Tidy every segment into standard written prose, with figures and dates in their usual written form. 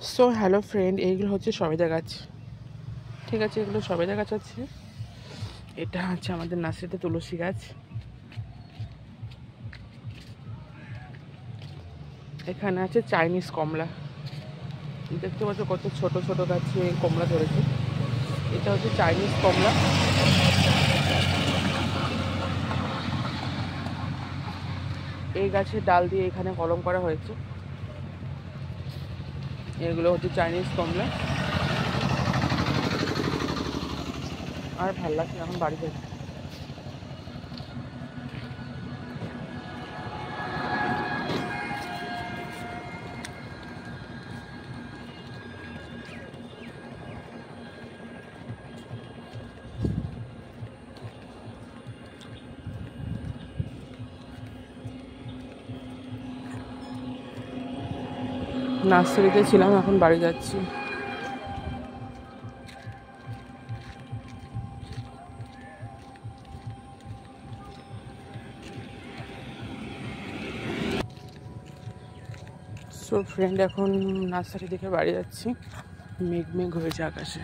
So hello friend, এইগুলো হচ্ছে সবেদা গাছ। ঠিক আছে, এগুলো সবেদা গাছ আছে। এটা হচ্ছে আমাদের নার্সারিতে তুলসী গাছ। এখানে আছে চাইনিজ কমলা। দেখতে পাচ্ছ কত ছোট ছোট গাছে কমলা ধরেছে। এটা হচ্ছে চাইনিজ কমলা। এই গাছের ডাল দিয়ে এখানে কলম করা হয়েছে। এগুলো হচ্ছে চাইনিজ কমলা। আর ভালো লাগছে, এখন বাড়ি যাচ্ছি। নার্সারিতে ছিলাম, এখন বাড়ি যাচ্ছি। সো ফ্রেন্ড, এখন নার্সারি থেকে বাড়ি যাচ্ছি। মেঘ মেঘ হয়েছে আকাশে।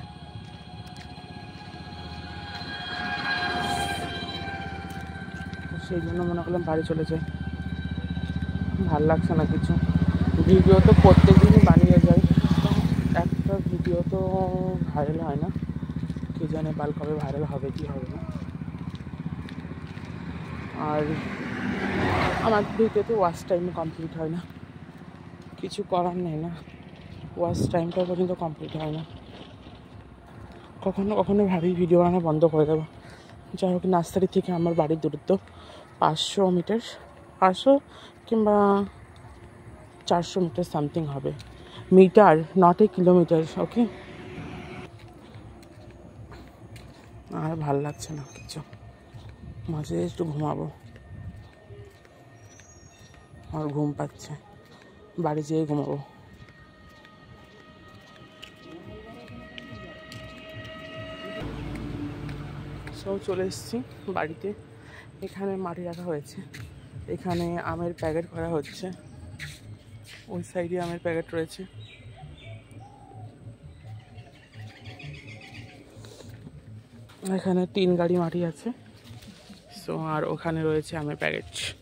সেই জন্য মনে করলাম বাড়ি চলে যাই। ভাল লাগছে না কিছু। ভিডিও তো প্রত্যেক দিনই বানিয়ে যায়, একটা ভিডিও তো ভাইরাল হয় না। কে জানে বাল কবে ভাইরাল হবে কি হবে না। আর আমার ভিডিওতে ওয়াচ টাইম কমপ্লিট হয় না, কিছু করার নেই না। ওয়াচ টাইমটা পর্যন্ত কমপ্লিট হয় না। কখনো কখনো ভাবি ভিডিও বানানো বন্ধ করে দেবো। যাই হোক, নার্সারি থেকে আমার বাড়ির দূরত্ব 500 মিটার, 500 কিংবা 400 মিটার সামথিং হবে। Metre, not a kilometre. Okay. আর ভাল লাগছে না কিছু, মাঝে একটু ঘুমাবো। আর ঘুম পাচ্ছে, বাড়ি যেয়ে ঘুমাবো। সব চলে এসেছি বাড়িতে। এখানে মাটি রাখা হয়েছে, এখানে আমের প্যাকেট করা হচ্ছে। ওই সাইডে আমের প্যাকেট রয়েছে। এখানে 3 গাড়ি মাটি আছে। সো আর ওখানে রয়েছে আমের প্যাকেট।